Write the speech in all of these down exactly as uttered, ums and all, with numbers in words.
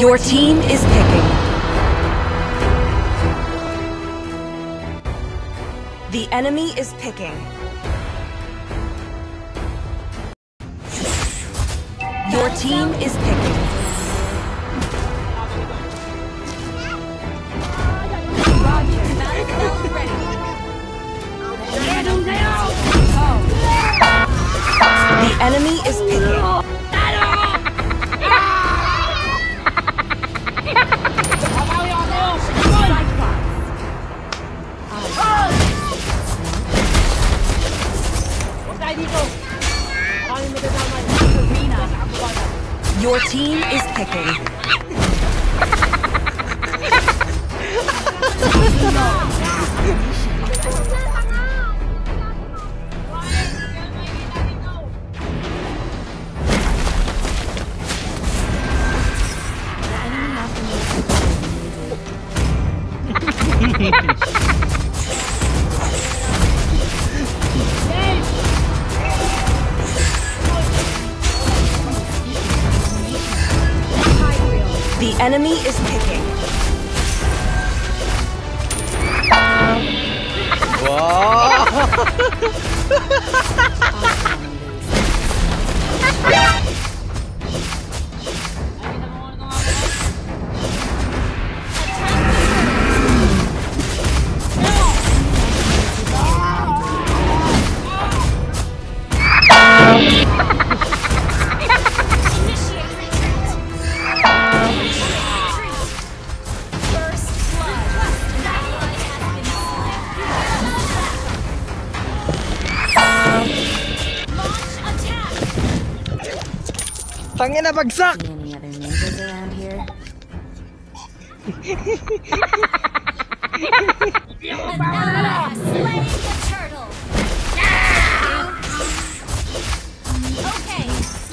Your team is picking. The enemy is picking. Your team is picking. The enemy is picking. Your team is picking. The enemy is picking. Wow! Tangin na bagsak! Any other ninjas around here? Another has slain the turtle. Okay.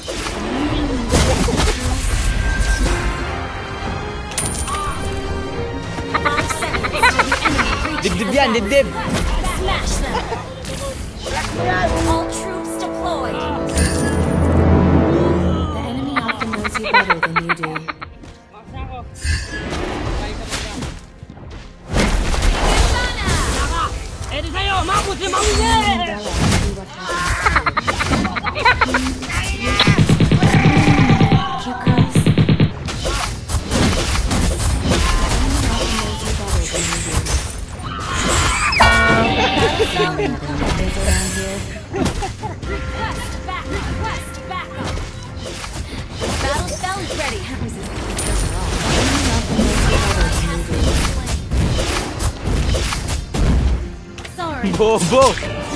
Five seconds till the enemy reaches Dibdib the yan, dibdib! Smash them. All troops deployed. The enemy often knows you better than you do. Cute girls. Any other ninjas around here? Request back. Request backup. Battle spell is ready. Sorry. Bobo!